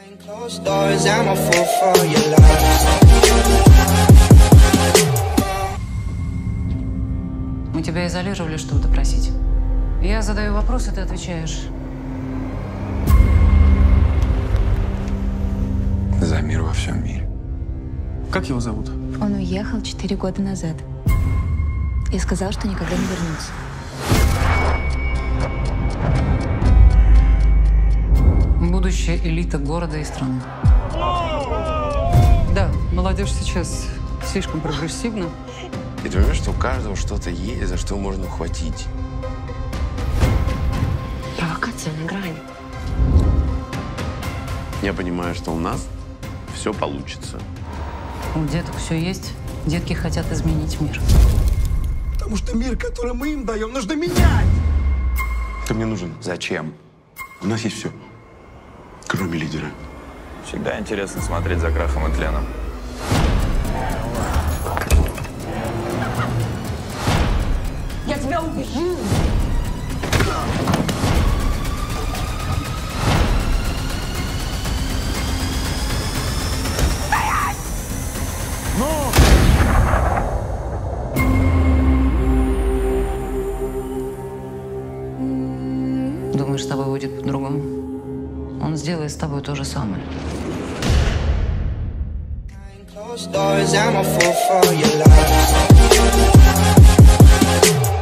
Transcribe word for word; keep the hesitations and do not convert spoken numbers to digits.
Мы тебя изолировали, чтобы допросить. Я задаю вопросы, ты отвечаешь. За мир во всем мире. Как его зовут? Он уехал четыре года назад и сказал, что никогда не вернется. Будущая элита города и страны. Да, молодежь сейчас слишком прогрессивна. И ты понимаешь, что у каждого что-то есть, за что можно ухватить. Провокация на грани. Я понимаю, что у нас все получится. У деток все есть. Детки хотят изменить мир. Потому что мир, который мы им даем, нужно менять. Ты мне нужен. Зачем? У нас есть все, кроме лидера. Всегда интересно смотреть за крахом и тленом. Я тебя убью! Думаешь, с тобой будет по-другому? Он сделает с тобой то же самое. Closed doors, I'm a fool for your love.